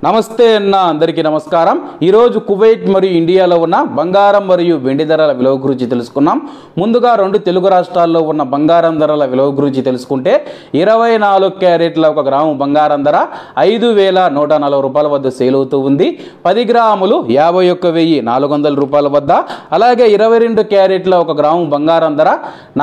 నమస్తే అన్న అందరికీ నమస్కారం। ఈ రోజు కువైట్ మరియు ఇండియాలో ఉన్న బంగారం మరియు వెండి ధరల విలువ గురించి తెలుసుకున్నాం। ముందుగా రెండు తెలుగు రాష్ట్రాల్లో ఉన్న బంగారం ధరల విలువ గురించి తెలుసుకుంటే 24 క్యారెట్ల 1 గ్రాము బంగారం ధర 5140 రూపాయల వద్ద సేల్ అవుతూ ఉంది। 10 గ్రాములు 51400 రూపాయల వద్ద, అలాగే 22 క్యారెట్ల 1 గ్రాము బంగారం ధర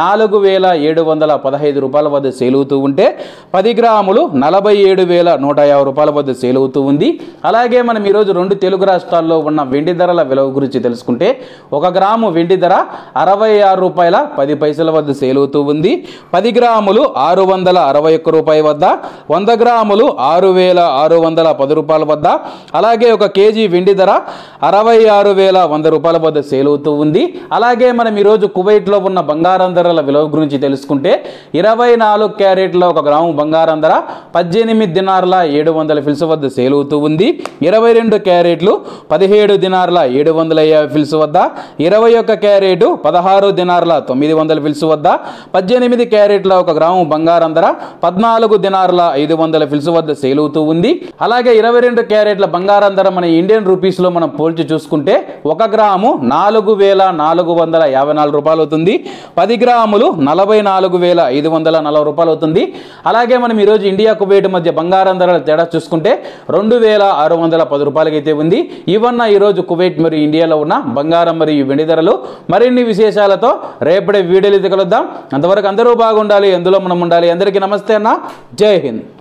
4715 రూపాయల వద్ద సేల్ అవుతూ ఉంటే 10 గ్రాములు 47150 రూపాయల వద్ద సేల్ అవుతూ ఉంది। అలాగే మనం ఈ రోజు రెండు తెలుగు రాష్ట్రాల్లో ఉన్న వెండి ధరల విలువ గురించి తెలుసుకుంటే 1 గ్రాము వెండి ధర 66 రూపాయల 10 పైసల వద్ద సేల్ అవుతూ ఉంది। 10 గ్రాములు 661 రూపాయల వద్ద, 100 గ్రాములు 6610 రూపాయల వద్ద, అలాగే 1 కేజీ వెండి ధర 66100 రూపాయల వద్ద సేల్ అవుతూ ఉంది। అలాగే మనం ఈ రోజు కువైట్ లో ఉన్న బంగారం ధరల విలువ గురించి తెలుసుకుంటే 24 క్యారెట్ల 1 గ్రాము బంగారం ధర 18 దినార్ల 700 ఫిల్స్ వద్ద సేల్ అవుతూ ఉంది। 22 క్యారెట్లు 17 దినార్ల 750 ఫిల్స్ వద్ద, 21 క్యారెట్ 16 దినార్ల 900 ఫిల్స్ వద్ద, 18 క్యారెట్ల 1 గ్రాము బంగారం ధర 14 దినార్ల 500 ఫిల్స్ వద్ద సేల్ అవుతూ ఉంది। అలాగే 22 క్యారెట్ల బంగారం ధర మన ఇండియన్ రూపీస్ లో మనం పోల్చి చూసుకుంటే 1 గ్రాము 4454 రూపాయలు అవుతుంది। 10 గ్రాములు 44540 రూపాయలు అవుతుంది। అలాగే మనం ఈ రోజు ఇండియా కువైట్ మధ్య బంగారం ధరల తేడా చూసుకుంటే 2610 రూపాయలకి అయితే ఉంది। ఇవన్న ఈ రోజు కువైట్ మరియు ఇండియాలో ఉన్న బంగారం మరియు వెండి ధరలు। మరిన్ని విశేషాలతో రేపటి వీడియోలో కలుద్దాం। అంతవరకు అందరూ బాగుండాలి, ఎందులో మనం ఉండాలి। అందరికీ నమస్తే అన్న, జై హింద్।